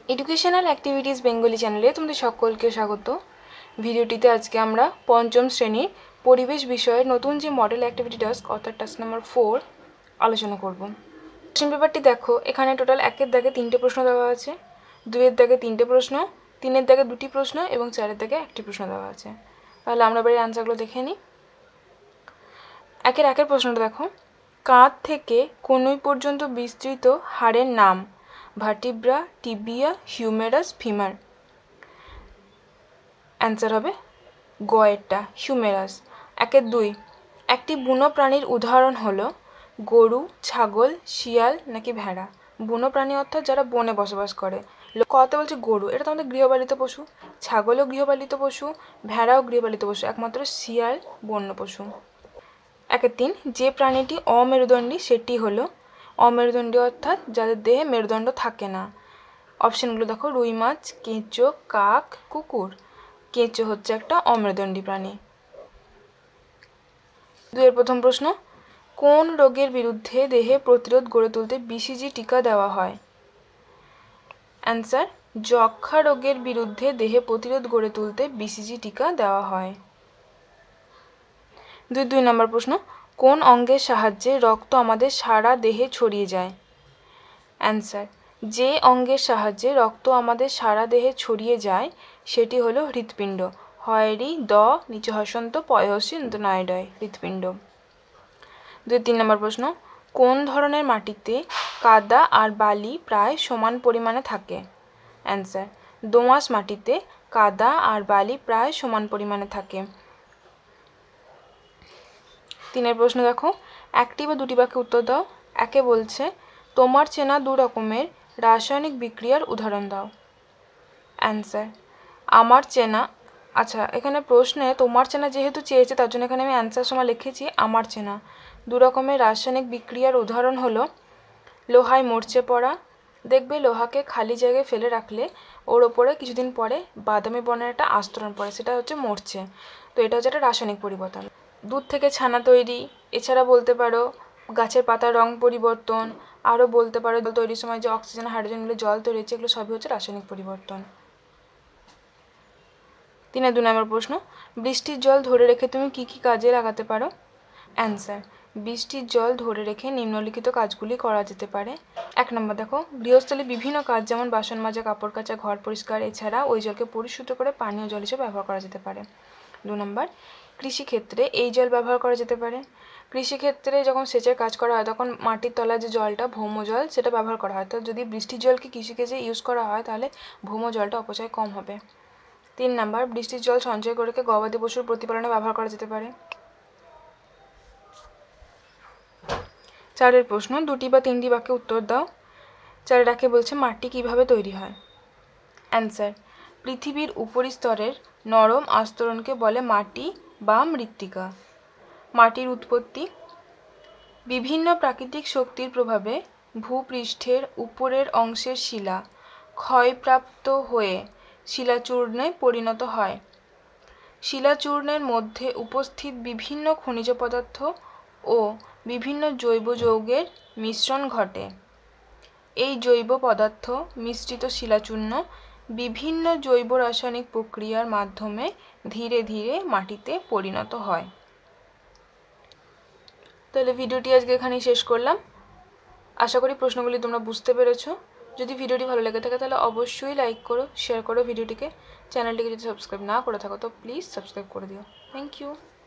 Educational activities Bengali চ্যানেলে তোমাদের সকলকে স্বাগত। ভিডিওটিতে আজকে আমরা পঞ্চম শ্রেণীর পরিবেশ বিষয়ের নতুন যে মডেল অ্যাক্টিভিটি টাস্ক অর্থাৎ টাস্ক নাম্বার 4 আলোচনা করব। কোশ্চেন পেপারটি দেখো, এখানে টোটাল 1-এর দাগে 3টে প্রশ্ন দেওয়া আছে, 2-এর দাগে 3টে প্রশ্ন, 3-এর দাগে 2টি প্রশ্ন এবং 4-এর দাগে 1টি প্রশ্ন দেওয়া আছে। তাহলে আমরা এবারে অ্যান্সারগুলো দেখে নিই। 1-এর প্রশ্নটা দেখো, কাঁধ থেকে কনুই পর্যন্ত বিস্তৃত হাড়ের নাম vertebra, tibia, humerus, femur. Answer হবে গয়েরটা, হিউমেরাস। 1-এর 2, একটি বুনো প্রাণীর উদাহরণ হলো গরু, ছাগল, শিয়াল নাকি ভেড়া। বুনো প্রাণী অর্থাৎ যারা বনে বসবাস করে। কতে বলছে গরু, এটা তো আমাদের গৃহপালিত পশু। ছাগলও গৃহপালিত পশু, ভেড়াও গৃহপালিত পশু, একমাত্র শিয়াল বন্য পশু। 1-এর 3, যে প্রাণীটি অমেরুদণ্ডী সেটি হলো অমেরুদণ্ডী অর্থাৎ যাদের দেহে মেরুদণ্ড থাকে না। অপশনগুলো দেখো, রুই মাছ, কেঁচো, কাক, কুকুর। কেঁচো হচ্ছে একটা অমেরুদণ্ডী প্রাণী। 2-এর প্রথম প্রশ্ন, কোন রোগের বিরুদ্ধে দেহে প্রতিরোধ গড়ে তুলতে বিসিজি টিকা দেওয়া হয়? অ্যান্সার, যক্ষ্মা রোগের বিরুদ্ধে দেহে প্রতিরোধ গড়ে তুলতে বিসিজি টিকা দেওয়া হয়। 2 নম্বর প্রশ্ন, কোন অঙ্গের সাহায্যে রক্ত আমাদের সারা দেহে ছড়িয়ে যায়? অ্যান্সার, যে অঙ্গের সাহায্যে রক্ত আমাদের সারা দেহে ছড়িয়ে যায় সেটি হলো হৃৎপিণ্ড। হয়রি দ নিচে হসন্ত পয়সী নয়ডয়, হৃৎপিণ্ড। 3 নম্বর প্রশ্ন, কোন ধরনের মাটিতে কাদা আর বালি প্রায় সমান পরিমাণে থাকে? অ্যান্সার, দোআঁশ মাটিতে কাদা আর বালি প্রায় সমান পরিমাণে থাকে। 3-এর প্রশ্ন দেখো, একটি বা দুটি বাক্যে উত্তর দাও। 1-এ বলছে তোমার চেনা 2 রকমের রাসায়নিক বিক্রিয়ার উদাহরণ দাও। অ্যান্সার, আমার চেনা, আচ্ছা এখানে প্রশ্নে তোমার চেনা যেহেতু চেয়েছে তার জন্য এখানে আমি অ্যান্সার সময় লিখেছি আমার চেনা। 2 রকমের রাসায়নিক বিক্রিয়ার উদাহরণ হলো লোহায় মরচে পড়া। দেখবে লোহাকে খালি জায়গায় ফেলে রাখলে ওর ওপরে কিছুদিন পরে বাদামি বর্ণের একটা আস্তরণ পড়ে, সেটা হচ্ছে মরচে। তো এটা হচ্ছে একটা রাসায়নিক পরিবর্তন। দুধ থেকে ছানা তৈরি, এছাড়া বলতে পারো গাছের পাতার রং পরিবর্তন, আরও বলতে পারো জল তৈরির সময় যে অক্সিজেন হাইড্রোজেন মিলে জল তৈরি হচ্ছে, এগুলো সবই হচ্ছে রাসায়নিক পরিবর্তন। 3-এর 2 নম্বর প্রশ্ন, বৃষ্টির জল ধরে রেখে তুমি কি কি কাজে লাগাতে পারো? অ্যান্সার, বৃষ্টির জল ধরে রেখে নিম্নলিখিত কাজগুলি করা যেতে পারে। 1 নম্বর দেখো, গৃহস্থলে বিভিন্ন কাজ যেমন বাসন মাজা, কাপড় কাচা, ঘর পরিষ্কার, এছাড়া ওই জলকে পরিশুদ্ধ করে পানীয় জল হিসেবে ব্যবহার করা যেতে পারে। 2 নম্বর, কৃষিক্ষেত্রে এই জল ব্যবহার করা যেতে পারে। কৃষিক্ষেত্রে যখন সেচের কাজ করা হয় তখন মাটির তলায় যে জলটা ভৌম জল সেটা ব্যবহার করা হয়, তো যদি বৃষ্টির জলকে কৃষিকাজে ইউজ করা হয় তাহলে ভৌম জলটা অপচয় কম হবে। 3 নম্বর, বৃষ্টির জল সঞ্চয় করে রেখে গবাদি পশুর প্রতিপালনে ব্যবহার করা যেতে পারে। 4-এর প্রশ্ন, 2টি বা 3টি বাক্যে উত্তর দাও। 4-এর 1-এ বলছে মাটি কিভাবে তৈরি হয়? অ্যান্সার, পৃথিবীর উপরিস্তরের নরম আস্তরণকে বলে মাটি বা মৃত্তিকা। মাটির উৎপত্তি, বিভিন্ন প্রাকৃতিক শক্তির প্রভাবে ভূপৃষ্ঠের উপরের অংশের শিলা ক্ষয়প্রাপ্ত হয়ে শিলাচূর্ণে পরিণত হয়। শিলাচূর্ণের মধ্যে উপস্থিত বিভিন্ন খনিজ পদার্থ ও বিভিন্ন জৈব যৌগের মিশ্রণ ঘটে। এই জৈব পদার্থ মিশ্রিত শিলাচূর্ণ বিভিন্ন জৈব রাসায়নিক প্রক্রিয়ার মাধ্যমে ধীরে ধীরে মাটিতে পরিণত হয়। তাহলে ভিডিওটি আজকে এখানেই শেষ করলাম। আশা করি প্রশ্নগুলি তোমরা বুঝতে পেরেছো। যদি ভিডিওটি ভালো লেগে থাকে তাহলে অবশ্যই লাইক করো, শেয়ার করো ভিডিওটিকে। চ্যানেলটিকে যদি সাবস্ক্রাইব না করে থাকো তো প্লিজ সাবস্ক্রাইব করে দিও। Thank you.